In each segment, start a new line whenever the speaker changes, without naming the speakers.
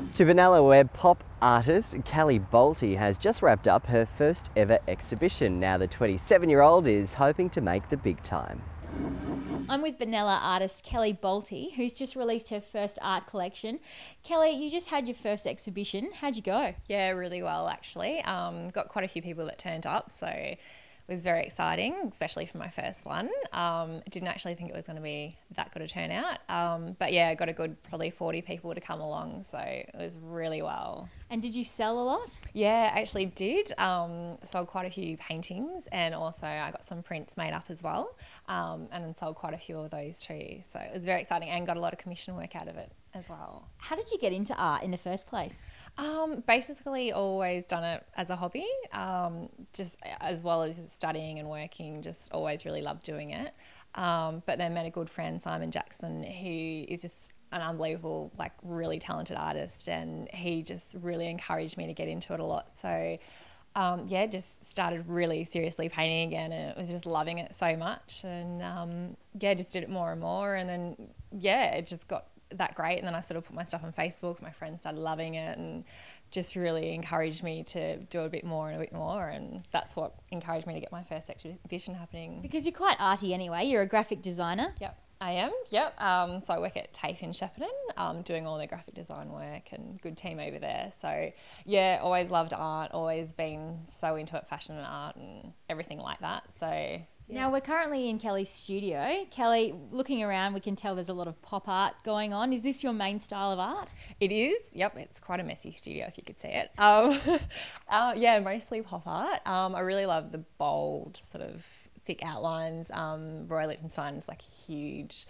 To Benalla, where pop artist Kelly Bolte has just wrapped up her first ever exhibition. Now the 27-year-old is hoping to make the big time.
I'm with Benalla artist Kelly Bolte, who's just released her first art collection. Kelly, you just had your first exhibition. How'd you go?
Yeah, really well actually. Got quite a few people that turned up, so it was very exciting, especially for my first one. Didn't actually think it was going to be that good a turnout, but yeah, got a good probably 40 people to come along, so it was really well.
And did you sell a lot?
Yeah, I actually did. Sold quite a few paintings, and also I got some prints made up as well, and sold quite a few of those too. So it was very exciting and got a lot of commission work out of it as well.
How did you get into art in the first place?
Basically always done it as a hobby, just as well as studying and working, just always really loved doing it. But then met a good friend, Simon Jackson, who is just an unbelievable, like really talented artist, and he just really encouraged me to get into it a lot. So yeah, just started really seriously painting again, and it was just loving it so much, and yeah, just did it more and more, and then yeah, it just got that great. And then I sort of put my stuff on Facebook, my friends started loving it and just really encouraged me to do a bit more and a bit more, and that's what encouraged me to get my first exhibition happening.
Because you're quite arty anyway, you're a graphic designer.
Yep, I am, yep. So I work at TAFE in Shepparton, doing all the graphic design work, and good team over there. So yeah, always loved art, always been so into it, fashion and art and everything like that. So yeah.
Now we're currently in Kelly's studio. Kelly, looking around, we can tell there's a lot of pop art going on. Is this your main style of art?
It is, yep. It's quite a messy studio if you could see it. Yeah, mostly pop art. I really love the bold sort of thick outlines. Roy Lichtenstein is like huge,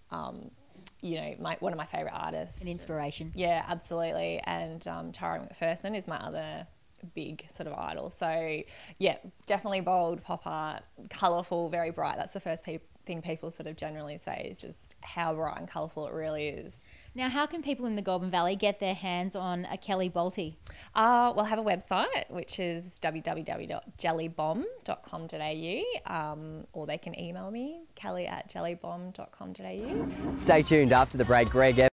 you know, one of my favourite artists.
An inspiration.
Yeah, absolutely. And Tara McPherson is my other big sort of idol. So yeah, definitely bold pop art, colourful, very bright. That's the first thing people sort of generally say, is just how bright and colourful it really is.
Now, how can people in the Goulburn Valley get their hands on a Kelly Bolte?
We'll have a website, which is www.jellybomb.com.au, or they can email me, kelly@jellybomb.com.au.
Stay tuned after the break. Greg